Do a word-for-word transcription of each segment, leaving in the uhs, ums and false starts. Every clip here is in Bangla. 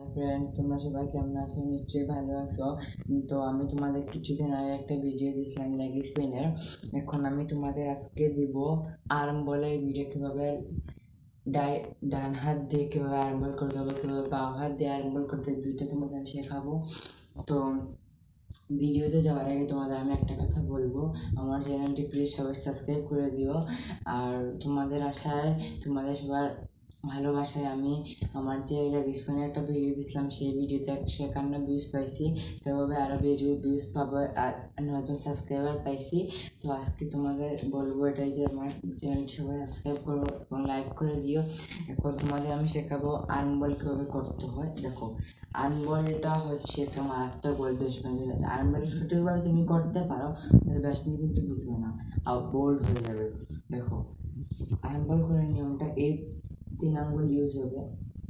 ফ্রেন্ডস, তোমরা সবাই কেমন আছো? নিশ্চয়ই ভালো আছো। তো আমি তোমাদের কিছুদিন আগে একটা ভিডিও দিয়েছিলাম লেগ স্পিনের। এখন আমি তোমাদের আজকে দিব আর্ম বলের ভিডিও, কীভাবে ডাই ডান হাত দিয়ে কীভাবে আর্ম বল করতে হবে, কীভাবে বাম হাত দিয়ে আর্ম বল করতে হবে, দুইটা তোমাদের আমি শেখাবো। তো ভিডিওতে যাওয়ার আগে তোমাদের আমি একটা কথা বলবো, আমার চ্যানেলটি প্লিজ সবাই সাবস্ক্রাইব করে দিও। আর তোমাদের আশায়, তোমাদের সবার ভালোবাসায় আমি আমার যে লেগ স্পিনের একটা ভিডিও দিয়েছিলাম, সেই ভিডিওতে একশো একান্ন ভিউজ পাইছি। সেভাবে আরও ভিডিও ভিউজ পাবো আর নতুন সাবস্ক্রাইবার পাইছি। তো আজকে তোমাদের বলবো এটাই যে আমার চ্যানেলটি সবাই সাবস্ক্রাইব করো এবং লাইক করে দিও। এখন তোমাদের আমি শেখাবো আর্ম বল কীভাবে করতে হয়। দেখো, আর্ম বলটা হচ্ছে একটা মারাত্মক বল ব্যাটসম্যানের। আর্ম বল সঠিকভাবে তুমি করতে পারো, তাহলে ব্যাটসম্যান কিন্তু বুঝবে না, আর বোল্ড হয়ে যাবে। দেখো, আর্ম বল করার নিয়মটা এই তিন আঙ্গুল ইউজ হবে।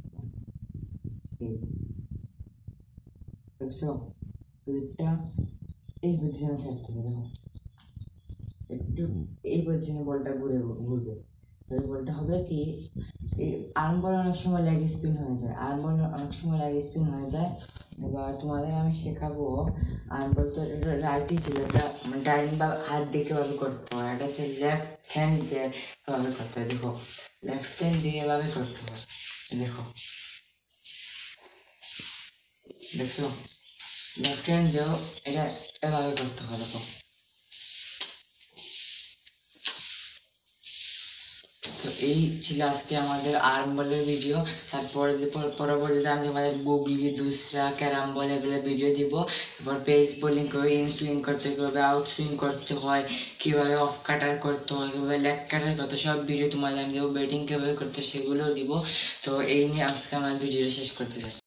দেখছো, এটা এই পজিশনে ছাড়তে হবে। দেখো, একটু এই পজিশনে বলটা ঘুরে ঘুরবে, তাহলে বলটা হবে কি, এই আর্ম বল অনেক সময় লেগ স্পিন হয়ে যায়, আর্ম বল অনেক সময় লেগ স্পিন হয়ে যায়। এবার তোমাদের আমি শেখাবো আর্ম বল। তো এটা রাইটই ছিল, এটা ডাইন বা হাত দিয়ে কীভাবে করতে হয়, এটা হচ্ছে লেফট হ্যান্ড দিয়ে কীভাবে করতে হয়। দেখো, লেফট হ্যান্ড দিয়ে এভাবে করতে হয়। দেখো, দেখছো, লেফট হ্যান্ড দিয়েও এটা এভাবে করতে হয়। দেখো, তো এই ছিল আজকে আমাদের আর্ম বলের ভিডিও। তারপরে পরবর্তীতে আমি তোমাদের গুগলি, দুসরা, ক্যারাম বল এগুলো ভিডিও দিব। তারপর পেস বোলিং কীভাবে ইন সুইং করতে হয়, কীভাবে আউট সুইং করতে হয়, কীভাবে অফ কাটার করতে হয়, কীভাবে লেগ কাটার করতে, সব ভিডিও তোমাদের আমি দেবো। ব্যাটিং কীভাবে করতে হয় সেগুলোও দিব। তো এই নিয়ে আজকে আমার ভিডিওটা শেষ করতে চাই।